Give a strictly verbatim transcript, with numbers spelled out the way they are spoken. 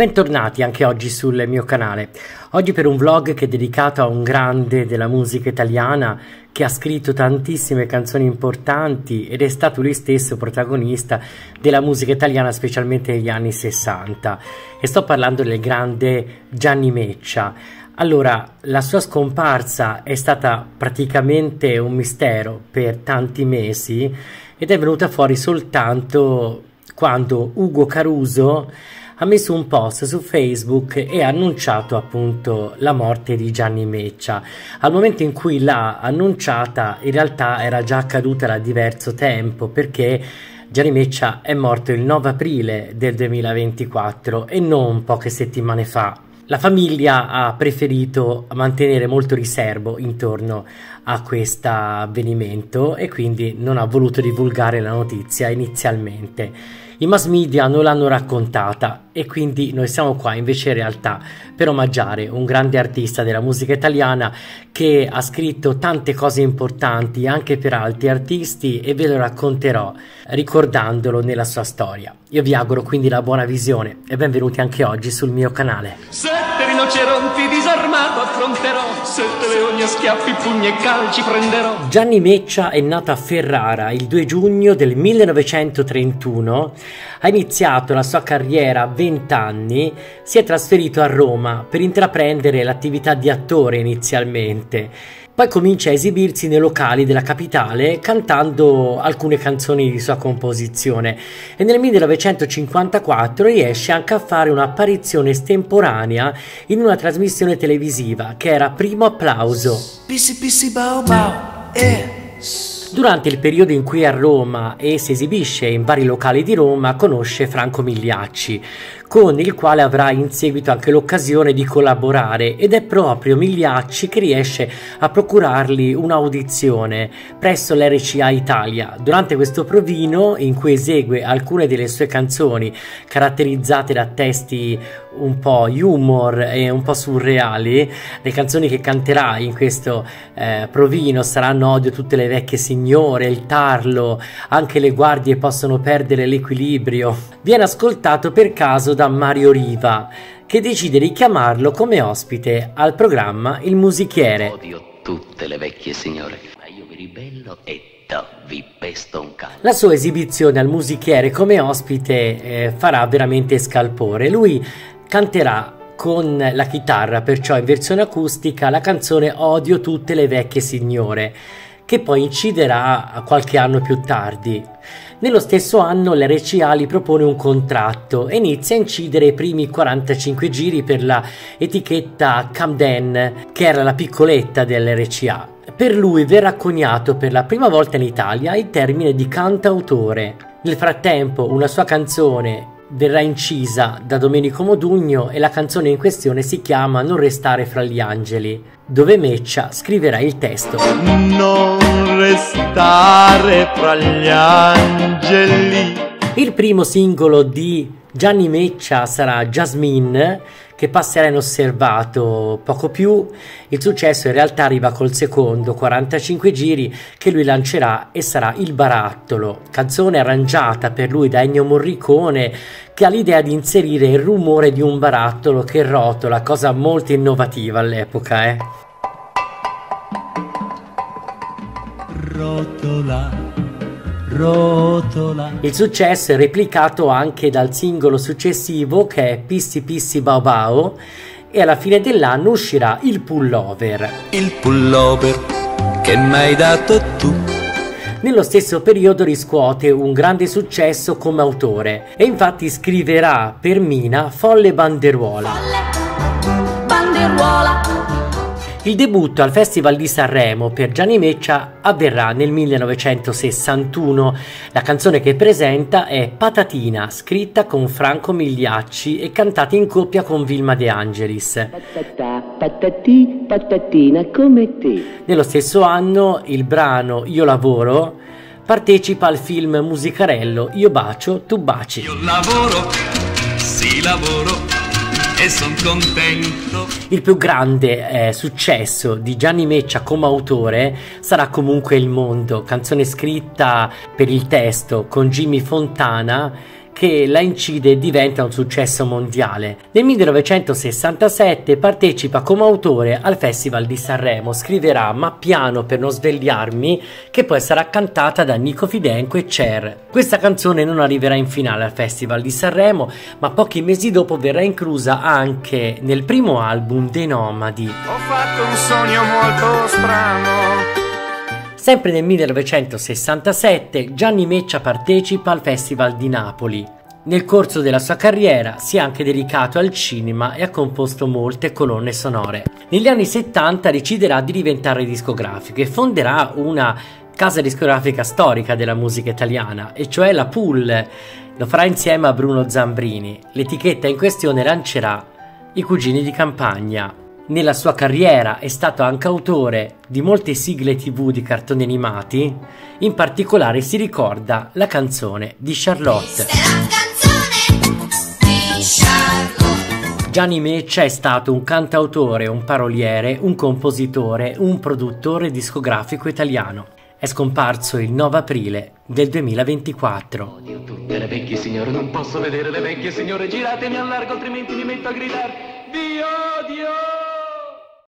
Bentornati anche oggi sul mio canale. Oggi per un vlog che è dedicato a un grande della musica italiana che ha scritto tantissime canzoni importanti ed è stato lui stesso protagonista della musica italiana, specialmente negli anni sessanta. E sto parlando del grande Gianni Meccia. Allora, la sua scomparsa è stata praticamente un mistero per tanti mesi ed è venuta fuori soltanto quando Ugo Caruso ha messo un post su Facebook e ha annunciato appunto la morte di Gianni Meccia. Al momento in cui l'ha annunciata, in realtà era già accaduta da diverso tempo, perché Gianni Meccia è morto il nove aprile del duemilaventiquattro e non poche settimane fa. La famiglia ha preferito mantenere molto riservo intorno a questo avvenimento e quindi non ha voluto divulgare la notizia inizialmente. I mass media non l'hanno raccontata e quindi noi siamo qua invece in realtà per omaggiare un grande artista della musica italiana che ha scritto tante cose importanti anche per altri artisti e ve lo racconterò ricordandolo nella sua storia. Io vi auguro quindi la buona visione e benvenuti anche oggi sul mio canale. Sette rinoceronti disarmato affronterò, sette leoni a schiaffi, pugni e calci prenderò. Gianni Meccia è nato a Ferrara il due giugno del millenovecentotrentuno, ha iniziato la sua carriera a venti anni, si è trasferito a Roma per intraprendere l'attività di attore inizialmente. Poi comincia a esibirsi nei locali della capitale cantando alcune canzoni di sua composizione e nel millenovecentocinquantaquattro riesce anche a fare un'apparizione estemporanea in una trasmissione televisiva che era Primo Applauso. Pissi pissi bau bau, eh. Durante il periodo in cui è a Roma e si esibisce in vari locali di Roma conosce Franco Migliacci, con il quale avrà in seguito anche l'occasione di collaborare ed è proprio Migliacci che riesce a procurargli un'audizione presso l'R C A Italia. Durante questo provino, in cui esegue alcune delle sue canzoni caratterizzate da testi un po' humor e un po' surreali, le canzoni che canterà in questo eh, provino saranno Odio tutte le vecchie signore, Il tarlo, Anche le guardie possono perdere l'equilibrio. Viene ascoltato per caso da Mario Riva, che decide di chiamarlo come ospite al programma Il Musichiere. Odio tutte le vecchie signore, ma io mi ribello e vi pesto un cane. La sua esibizione al Musichiere come ospite eh, farà veramente scalpore. Lui canterà con la chitarra, perciò in versione acustica, la canzone Odio tutte le vecchie signore, che poi inciderà qualche anno più tardi. Nello stesso anno l'R C A gli propone un contratto e inizia a incidere i primi quarantacinque giri per la etichetta Camden, che era la piccoletta dell'R C A. Per lui verrà coniato per la prima volta in Italia il termine di cantautore. Nel frattempo una sua canzone verrà incisa da Domenico Modugno e la canzone in questione si chiama Non restare fra gli angeli, dove Meccia scriverà il testo. Non restare fra gli angeli. Il primo singolo di Gianni Meccia sarà Jasmine, che passerà inosservato poco più. Il successo in realtà arriva col secondo, quarantacinque giri, che lui lancerà e sarà Il barattolo, canzone arrangiata per lui da Ennio Morricone, che ha l'idea di inserire il rumore di un barattolo che rotola, cosa molto innovativa all'epoca, eh. Rotola. Rotola. Il successo è replicato anche dal singolo successivo che è Pissi Pissi Bau Bau e alla fine dell'anno uscirà Il pullover. Il pullover che m'hai dato tu. Nello stesso periodo riscuote un grande successo come autore e infatti scriverà per Mina Folle Banderuola. Folle Banderuola. Il debutto al Festival di Sanremo per Gianni Meccia avverrà nel millenovecentosessantuno. La canzone che presenta è Patatina, scritta con Franco Migliacci e cantata in coppia con Vilma De Angelis. Patata, patati, patatina come te. Nello stesso anno il brano Io lavoro partecipa al film musicarello Io bacio, tu baci. Io lavoro, sì lavoro e son contento. Il più grande eh, successo di Gianni Meccia come autore sarà comunque Il mondo, canzone scritta per il testo con Jimmy Fontana, che che la incide e diventa un successo mondiale. Nel millenovecentosessantasette partecipa come autore al Festival di Sanremo, scriverà Ma piano per non svegliarmi, che poi sarà cantata da Nico Fidenco e Cher. Questa canzone non arriverà in finale al Festival di Sanremo, ma pochi mesi dopo verrà inclusa anche nel primo album dei Nomadi. Ho fatto un sogno molto strano. Sempre nel millenovecentosessantasette Gianni Meccia partecipa al Festival di Napoli. Nel corso della sua carriera si è anche dedicato al cinema e ha composto molte colonne sonore. Negli anni settanta deciderà di diventare discografico e fonderà una casa discografica storica della musica italiana, e cioè la Pool. Lo farà insieme a Bruno Zambrini. L'etichetta in questione lancerà I Cugini di Campagna. Nella sua carriera è stato anche autore di molte sigle tivù di cartoni animati, in particolare si ricorda la canzone di Charlotte. Gianni Meccia è stato un cantautore, un paroliere, un compositore, un produttore discografico italiano. È scomparso il nove aprile del duemilaventiquattro. Odio tutte le vecchie signore, non posso vedere le vecchie signore, giratemi a largo altrimenti mi metto a gridare vi odio!